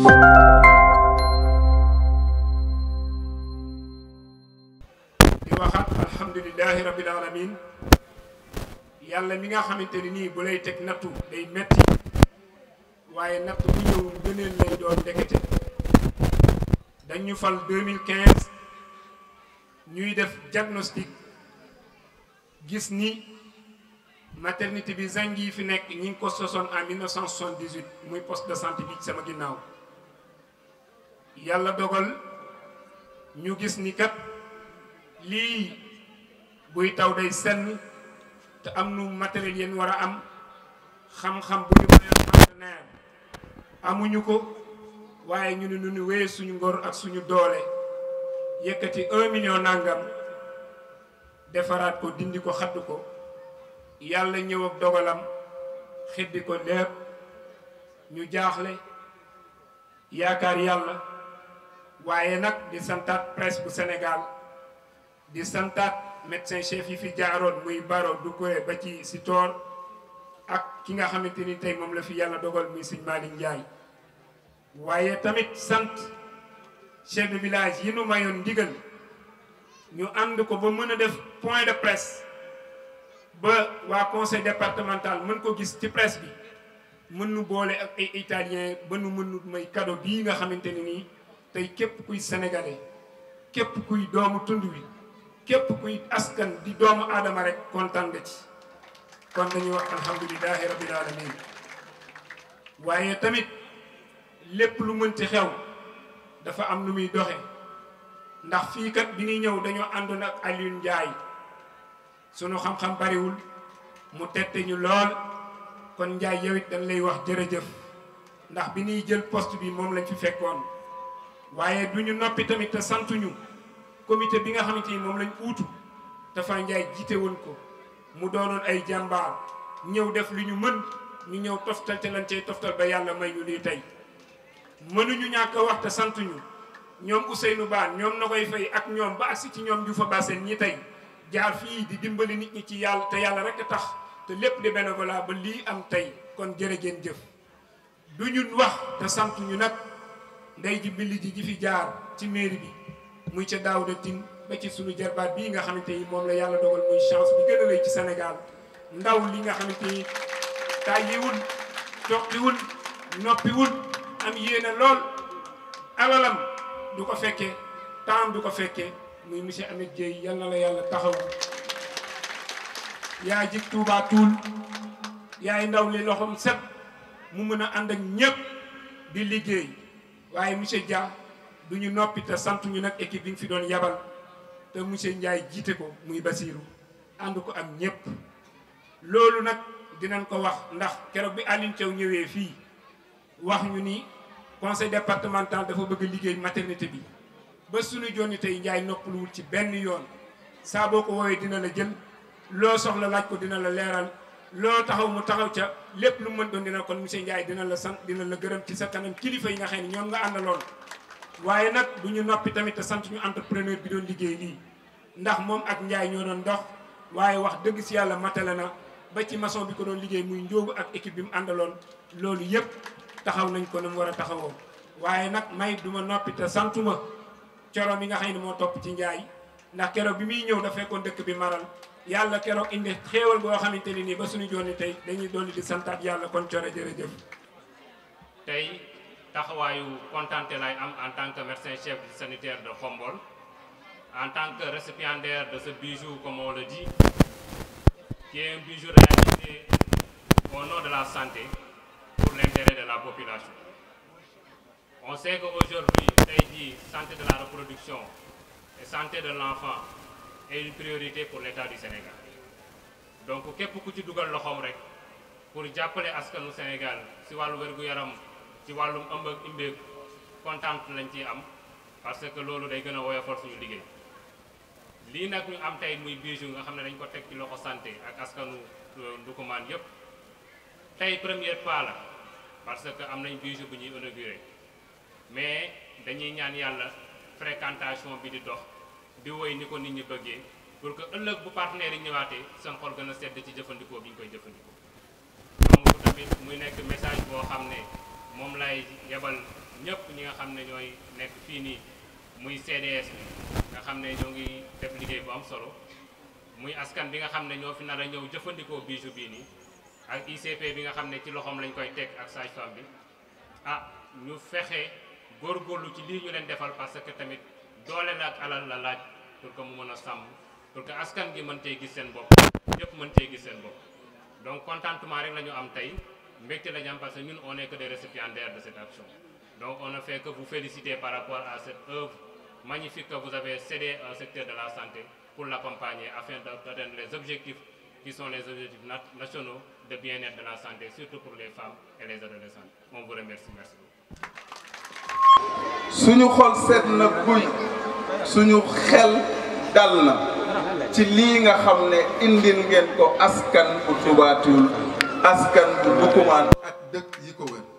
di waxaat alhamdulillahi rabbil alamin yàlla mi nga xamante ni nii bu lay teg nattu day metti waaye natt bu ñëw gëneel lay doon ndekete dañu fal 2015 ñuy def diagnostic gis ni maternité bi Zangi fi nekk ñi ngi ko sosoon en 1978 muy poste de santé bi sama ginnaaw yàlla dogal ñu gis ni kat lii buy taw day senn te am nu matériel yéen war a am xam-xam bu ñu mayee partenaire amuñu ko waaye ñu ne nu wéyee suñu ngor ak suñu doole yëkkati 1 million nangam defaraat ko dindi ko xadd ko yàlla ñëw ak dogalam xiddi ko lépp ñu jaaxle yaakaar yàlla waaye nag di santaat presse bu Sénégal di santaat médecin chef yi fi jaaroon muy Baro Doucouré ba ci Sitor ak ki nga xamante ni tey moom la fi yàlla dogal muy Sëñ Malick Ndiaye waaye tamit sant chef de village yi nu mayoon ndigal ñu ànd ko ba mën a def point de presse ba waa conseil départemental mën ko gis ci presse bi mën nu boole ak ay italien ba nu mën nu may cadeau bii nga xamante ni nii tey képp kuy sénégalais képp kuy doomu tund wi képp kuy askan di doomu aadama rek kontaan nga ci kon dañuy wax alhamdulilahi rabbil alamin waaye tamit lépp lu mënti xew dafa am lu muy doxe ndax fii kat bi ñuy ñëw dañoo àndoon ak Alioune Ndiaye sunu xam-xam bariwul mu tette ñu lool kon Ndiaye yow it dañ lay wax jërëjëf ndax bi ñuy jël poste bi moom lañ fi fekkoon waaye du ñu noppi tamit te santuñu comité bi nga xamante ni moom lañ uutu Tafa Ndiaye jiite woon ko mu doonoon ay jàmbaar ñëw def lu ñu mën ñu ñëw toftal te lañ cay toftal ba yàlla may ñu lii tey mënuñu ñàkk a wax te santuñu ñoom Ousseynou Baan ñoom na koy fay ak ñoom ba agsi ci ñoom ju fa baseen ñi tey jaar fii di dimbali nit ñi ci yàlla te yàlla rek a tax te lépp di bénévolat ba lii am tey kon jërë ngeen jëf du ñu wax te santuñu nag ndey ji billi ji fi jaar ci mairie bi muy ca Daouda Tine ba ci sunu jarbaat bii nga xamante ni moom la yàlla dogal muy chance bi gën a rëy ci Sénégal ndaw li nga xamante ni tàyyiwul toqiwul noppiwul am yéene lool alalam du ko fekkee temps du ko fekkee muy monsieur Ameth Dieye yal na la yàlla taxaw yaa jig Touba Toul yaay ndaw li loxom set mu mën a ànd ak ñépp di liggéey waaye monsieur Dia du ñu noppi te sant ñu nag équipe bi nga fi doon yabal te monsieur Ndiaye jiite ko muy Basirou ànd ko ak ñépp loolu nag dinañ ko wax ndax keroog bi Aline Thiaw ñëwee fii wax ñu ni conseil départemental dafa bëgg liggéey maternité bi ba suñu jonni tey Ndiaye noppaluwul ci benn yoon saa boo ko woowee dina la jël loo soxla laaj ko dina la leeral loo taxaw mu taxaw ca lépp lu mën doon dina kon monsieur Ndiaye dina la sant dina la gërëm ci sa kanam kilifa yi nga xam ne ñoom nga àndaloon waaye nag du ñu noppi tamit te sant ñu entrepreneur bi doon liggéey lii ndax moom ak Ndiaye ñoo doon dox waaye wax dëgg si yàlla matale na ba ci maçon bi ko doon liggéey muy njóobu ak équipe bi mu àndaloon loolu yëpp taxaw nañ ko na mu war a taxawoo waaye nag may duma noppi te santuma coro mi nga xam ne moo topp ci Ndiaye ndax keroog bi muy ñëw da fekkoon dëkk bi maral yàlla keroog indi xéewal boo xamante ne nii ba suñu jooni tey dañuy dolli di santaat yàlla kon coro jërëjëf. tey taxawaayu kontante lay am en tant que médecin chef sanitaire de Khombole en tant que récipiendaire de ce bijou comme on le dit qui est un bijou réalisé au nom de la santé pour l'intérêt de la population. On sait qu'aujourd'hui, santé de la reproduction et santé de l'enfant est une priorité pour l'État du Sénégal. Donc, képp ku ci dugal loxoom rek pour jàppale askanu Sénégal si wàllu wér-gu-yaram ci wàllum ëmb ak imbeeg kontaan lañ ciy am parce que loolu day gën a woyofal suñu liggéey. lii nag ñu am tey muy bijou nga xam ne dañ ko teg ci loxo santé ak askanu Ndoukoumane yépp tey première pas la parce que am nañ bijou bu ñuy inauguré mais dañuy ñaan yàlla fréquentation bi di dox di woy ni ko nit ñi bëggee pour que ëllëg bu partenaires yi ñëwaatee seen xol gën a sedd ci jëfandikoo bi ñu koy jëfandikoo. donc tamit muy nekk message boo xam ne moom lay yebal ñëpp ñi nga xam ne ñooy nekk fii nii muy CDS bi nga xam ne ñoo ngi def liggéey bu am solo muy askan bi nga xam ne ñoo fi nar a ñëw jëfandikoo bijou bii nii ak ICP bi nga xam ne ci loxoom lañ koy teg ak sage-femme bi ñu fexe góorgóorlu ci lii ñu leen defal parce que tamit doole la ak alal la laaj pour que mu mën a sàmm pour que askan gi mën cee gis seen bopp ñëpp mën cee gis seen bopp donc contentement rek la ñu am tey mbégte la ñu am parce que ñun on est que des récipiendaires de cette action donc on ne fait que vous féliciter par rapport à cette œuvre magnifique que vous avez cédé au secteur de la santé pour l'accompagner afin d'atteindre les objectifs qui sont les objectifs nationaux de bien-être de la santé, surtout pour les femmes et les adolescents. On vous remercie. Merci beaucoup. suñu xol seet na guy suñu xel dal na ci lii nga xam ne indil ngeen ko askan bu Touba Toul askan bu Ndoukoumane ak dëkk yi ko wër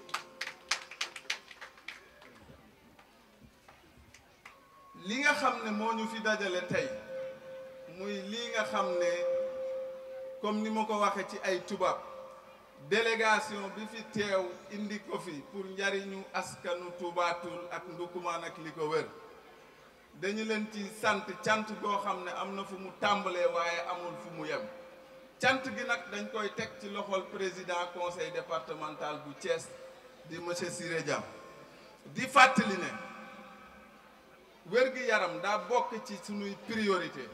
li nga xam ne moo ñu fi dajale tey muy lii nga xam ne comme ni ma ko waxee ci ay tubaab délégation bi fi teew indi ko fi pour njariñu askanu Touba Toul ak Ndoukoumane ak li ko wër dañu leen ci sant cant goo xam ne am na fu mu tàmbalee waaye amul fu mu yem cant gi nag dañ koy teg ci loxol président conseil départemental bu Thiès di monsieur Siré Dia di fàttali ne wér-gi-yaram daa bokk ci sunuy priorité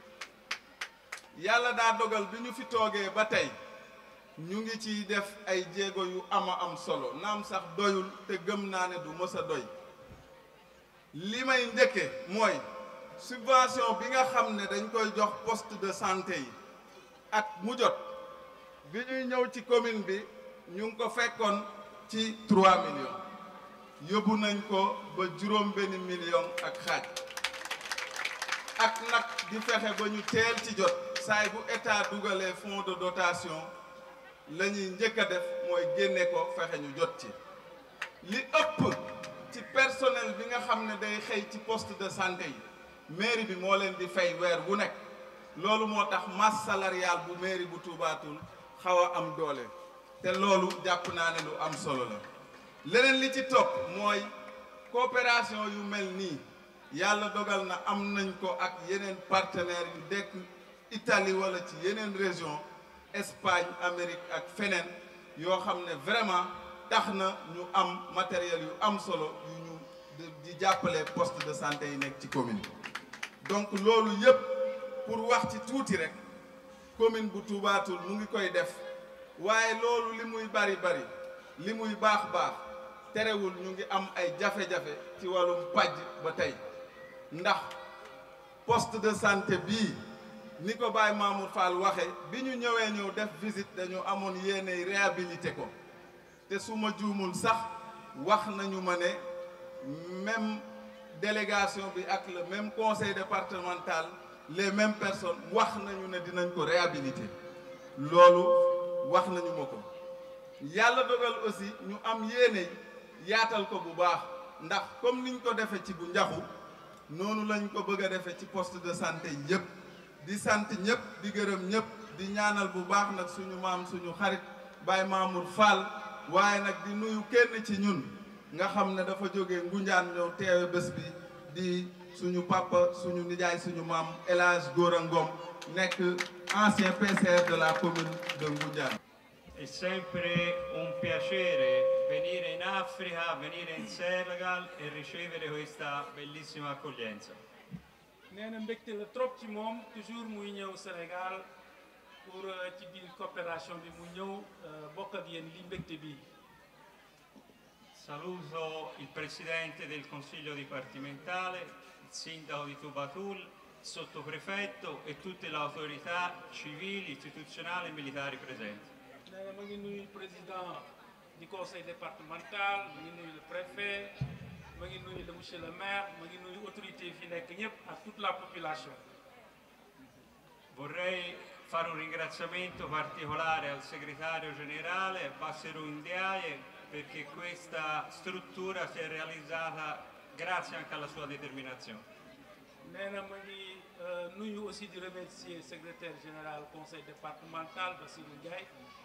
yàlla daa dogal bi ñu fi toogee ba tey ñu ngi ciy def ay jéego yu am solo naam sax doyul te gëm naa ne du mës a doy li may njëkke mooy subvention bi nga xam ne dañ koy jox poste de santé yi at mu jot bi ñuy ñëw ci commune bi ñu ngi ko fekkoon ci 3 millions yóbbu nañ ko ba juróom-benn million ak xaaj ak nag di fexe ba ñu teel ci jot saay bu état dugalee fonds de dotation la ñuy njëkk a def mooy génne ko fexe ñu jot ci li ëpp ci personnel bi nga xam ne day xëy ci poste de santé yi mairie bi moo leen di fay weer wu nekk loolu moo tax masse salariale bu mairie bu Touba Toul xaw a am doole te loolu jàpp naa ne lu am solo la leneen li ci topp mooy coopération yu mel nii yàlla dogal na am nañ ko ak yeneen partenaires yu dekk Italie wala ci yeneen région Espagne Amérique ak feneen yoo xam ne vraiment tax na ñu am matériel yu am solo yu ñu di jàppale poste de santé yi nekk ci commune donc loolu yëpp pour wax ci tuuti rek commune bu Touba Toul mu ngi koy def waaye loolu li muy bari li muy baax terewul ñu ngi am ay jafe-jafe ci wàllum paj ba tey ndax poste de santé bii ni ko Baye Mamour Fall waxe bi ñu ñëw def visite dañu amoon yéene réhabilité ko te su ma juumul sax wax nañu ma ne même délégation bi ak le même conseil départemental les mêmes personnes wax nañu ne dinañ ko réhabiliter loolu wax nañu ma ko yàlla dogal aussi ñu am yéene yaatal ko bu baax ndax comme niñ ko defee ci bu njaxu noonu lañ ko bëgg a defee ci poste de santé yëpp di sant ñëpp di gërëm ñëpp di ñaanal bu baax nag suñu maam suñu xarit Baye Mamour Fall waaye nag di nuyu kenn ci ñun nga xam ne dafa jógee Ngunjaan ñëw teewe bés bi di suñu papa suñu nijaay suñu maam El Hadj Gora Ngom nekk ancien PCR de la commune de Ngunjaan. È sempre un piacere venire in Africa, venire in Senegal e ricevere questa bellissima accoglienza. nee na mbégte la trop ci moom toujours muy ñëw Sénégal pour ci biir coopération bi mu ñëw bokk ak yéen li mbégte bi. Saluto il Presidente del Consiglio dipartimentale, il Sindaco di Touba Toul, il Sottoprefetto e tutte le autorità civili, istituzionali e militari presenti. nee na ma ngi nuyu le président du conseil départemental ma ngi nuyu le préfet ma ngi nuyu le monsieur le maire ma ngi nuyu autorité fi nekk ñëpp ak toute la population. Vorrei fare un ringraziamento particolare al segretario generale Bassirou Ndiaye perché questa struttura si è realizzata grazie anche alla sua determinazione. nee na ma ngi nuyu aussi di remercier secrétaire général conseil départemental Bassirou Ndiaye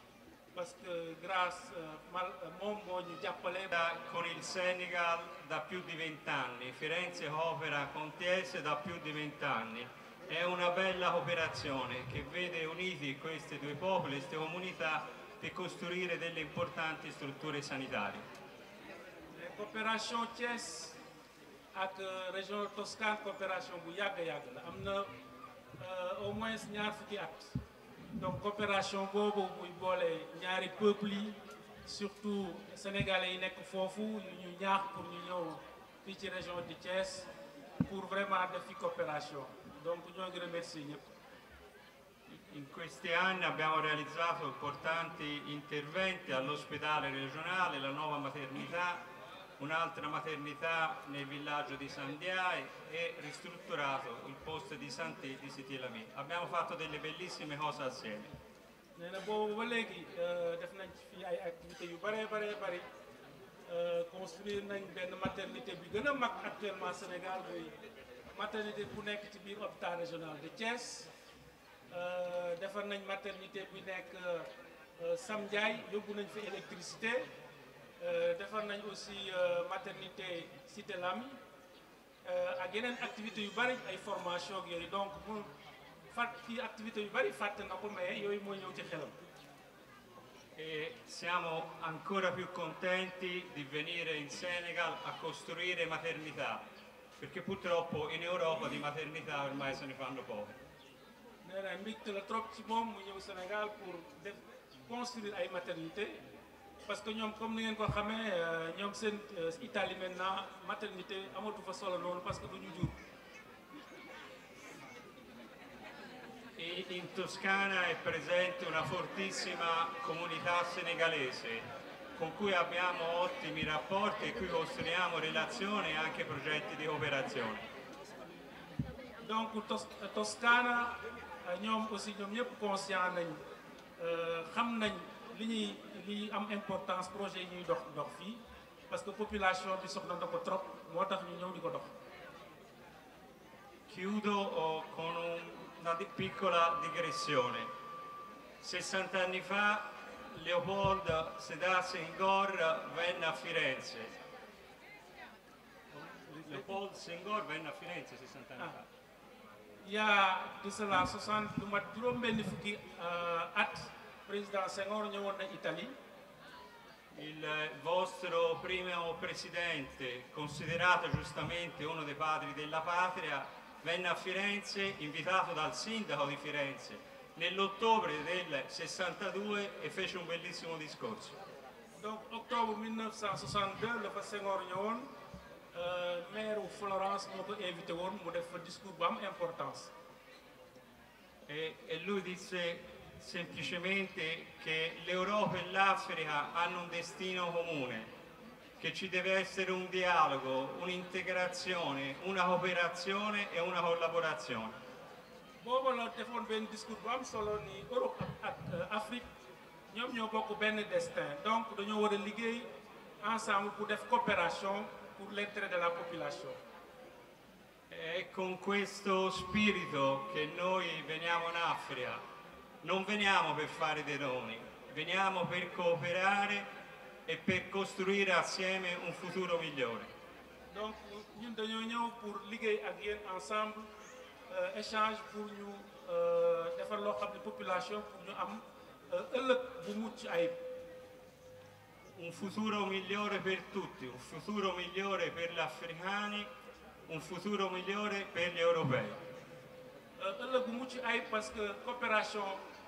parce que grâce moom moo ñu jàppale. Con il Senegal da più di 20 anni, Firenze coopera con TS da più di 20 anni. È una bella cooperazione che vede uniti questi due popoli, queste comunità, per costruire delle importanti strutture sanitarie. Coopération Thiès ak région Toscane coopération bu yàgg la am na au moins ñaar fukki at. Donc coopération boobu muy boole ñaari peuples yi surtout sénégalais yi nekk foofu ñu ñaax pour ñu ñëw fii ci région de Thiès pour vraiment def fi coopération donc ñoo ngi remercier ñëpp. In questi anni abbiamo realizzato importanti interventi all'ospedale regionale, la nuova maternità, un'altra maternità nel villaggio di Sandiaye e ristrutturato il posto di Santé di Siti-Lami. Abbiamo fatto delle bellissime cose assieme. Nee na boobu ba léegi def nañ fi ay activités yu bari construire nañ benn maternité bi gën a mag actuellement Sénégal muy maternité bu nekk ci biir hôpital régional de Thiès. Defar nañ maternité bi nekk Sam Ndiaye yóbbu nañ fi électricité defar nañ aussi maternité Cité Lamy ak yeneen activités yu bari ay formation ak yooyu donc mu fàtt activités yu bari fàtte na ko mais yooyu mooy ñëw ci xelam. E siamo ancora più contenti di venire in Senegal a costruire maternità, perché purtroppo in Europa di maternità ormai se ne fanno poche. Nee na mbégte la trop ci moom mu ñëw Sénégal pour def construire ay maternité parce que ñoom comme ni ngeen ko xamee ñoom seen Italie maintenant maternité amatu fa solo noonu parce que du ñu jur. In Toscana è presente una fortissima comunità senegalese con cui abbiamo ottimi rapporti e cui costruiamo relazioni e anche progetti di cooperazione. Donc Toscana ñoom aussi ñoom ñëpp conscient nañ xam nañ li am importance projet yi ñuy dox fii parce que population bi soxla na ko trop moo tax ñu ñëw di ko dox. Chiudo con una piccola digressione. 60 anni fa Leopold Sédar Senghor venne a Firenze. Leopold Senghor venne a Firenze 60 anni fa. Il y a de cela 60 lu mat juróom-benn fukki at président Senghor ñëwoon na Italie. Il vostro primo presidente, considerato giustamente uno dei padri della patria, venne a Firenze invitato dal sindaco di Firenze nell'ottobre del 62 e fece un bellissimo discorso. Donc octobre 1962 la fa Senghor ñëwoon maire Florence moo ko invité woon mu def fa discours bu am importance. E lui disse semplicemente che l'Europa e l'Africa hanno un destino comune, che ci deve essere un dialogo, un'integrazione, una cooperazione e una collaborazione. boobu la defoon benn discours bu am solo ni Europe ak Afrique ñoom ñoo bokk benn destin donc dañoo war a liggéey ensemble pour def coopération pour l'intérêt de la population. È con questo spirito che noi veniamo in Africa. Non veniamo per fare dei doni, veniamo per cooperare e per costruire assieme un futuro migliore. Donc ñun dañoo ñëw pour liggéey ak yéen ensemble échange pour ñu defar loo xam ne population pour ñu am ëllëg bu mucc ayib. Un futuro migliore per tutti, un futuro migliore per gli africani, un futuro migliore per gli europei. ëllëg bu mucc ayib parce que coopération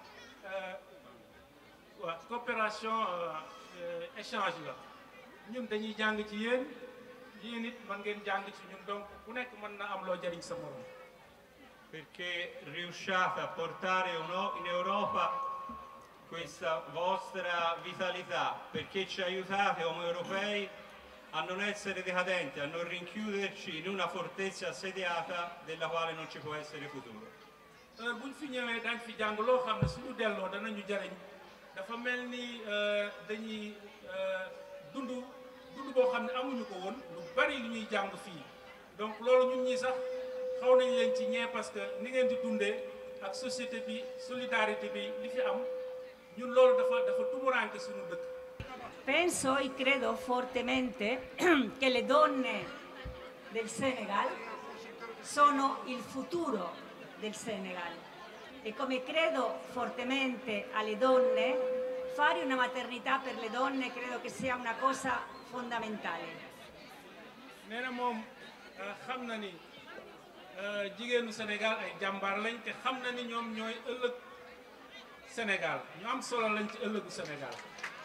échange la ñun dañuy jàng ci yéen it mën ngeen jàng ci ñun donc ku nekk mën na am loo jariñ sa morom. Perché riusciate a portare in Europa questa vostra vitalità, perché ci aiutate come europei a non essere decadenti, a non rinchiuderci in una fortezza assediata della quale non ci può essere futuro. buñ fi ñëwee dañ fi jàng loo xam ne suñu delloo danañu jariñ dafa mel ni dañuy dund boo xam ne amuñu ko woon lu bari lu ñuy jàng fii donc loolu ñun ñii sax xaw nañ leen ci ñee parce que ni ngeen di dundee ak société bi solidarité bi li fi am ñun loolu dafa tumuranke suñu dëkk. Penso e credo fortemente che le donne del Senegal sono il futuro del Senegal e come credo fortemente alle donne, fare una maternità per le donne credo che sia una cosa fondamentale. nee na moom xam na ni jigéenu Sénégal ay jàmbaar lañ te xam na ni ñoom ñooy ëllëg Sénégal ñu am solo lañ ci ëllëgu Sénégal.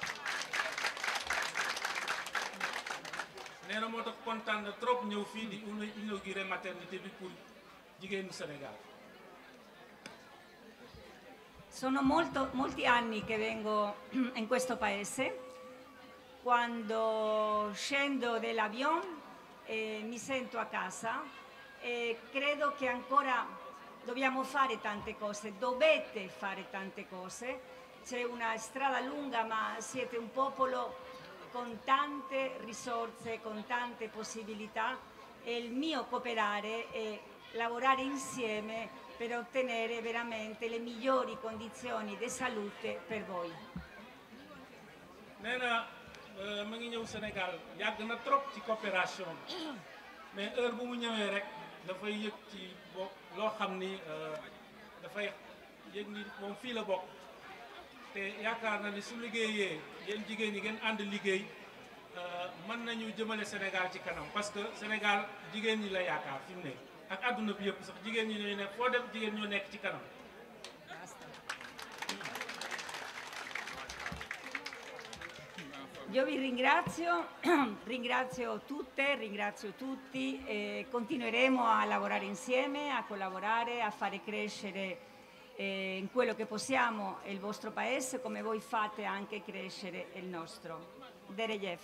nee na moo tax kontaan na trop ñëw fii di inauguré maternité bi pour jigéenu Sénégal. Sono molti anni che vengo in questo paese. Quando scendo dall'avion mi sento a casa e credo che ancora dobbiamo fare tante cose, dovete fare tante cose. C'è una strada lunga, ma siete un popolo con tante risorse, con tante possibilità e il mio cooperare è lavorare insieme per ottenere veramente le migliori condizioni di salute per voi. nee na ma ngi ñëw Sénégal yàgg na trop ci coopération mais heure bu mu ñëwee rek dafay yëg ci bopp loo xam ni dafay yëg ni moom fii la bokk te yaakaar na ni su liggéeyee yéen jigéen ñi ngeen ànd liggéey mën nañu jëmale Sénégal ci kanam parce que Sénégal jigéen ñi la yaakaar fi mu ne ak àdduna bi yëpp sax jigéen ñi ñooy nekk foo dem jigéen ñoo nekk ci kanam. Io vi ringrazio, ringrazio tutte, ringrazio tutti e continueremo a lavorare insieme, a collaborare, a fare crescere in quello che possiamo il vostro paese come voi fate anche crescere il nostro. Derejef.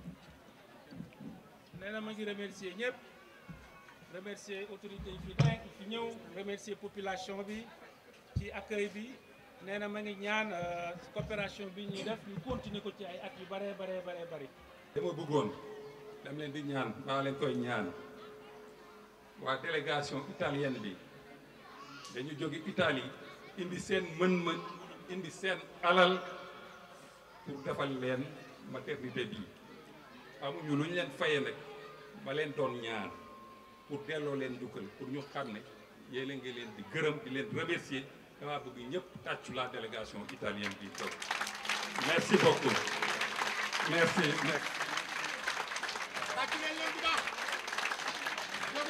nee na ma ngi remercier ñëpp remercier autorités yi fi nekk fi ñëw remercier population bi ci accueil bi nee na ma ngi ñaan coopération bi ñuy def ñu continuer ko ci ay at yu bare bari. dama bëggoon dam leen di ñaan maa leen koy ñaan waa délégation italienne bi dañu jóge Italie indi seen mën-mën indi seen alal pour defal leen maternité bi amuñu lu ñu leen fayee nag ma leen doon ñaan pour delloo leen njukkal pour ñu xam ne yéen a ngi leen di gërëm di leen remercier dama bëgg ñëpp tàccu la délégation italienne bi toog merci beaucoup merci.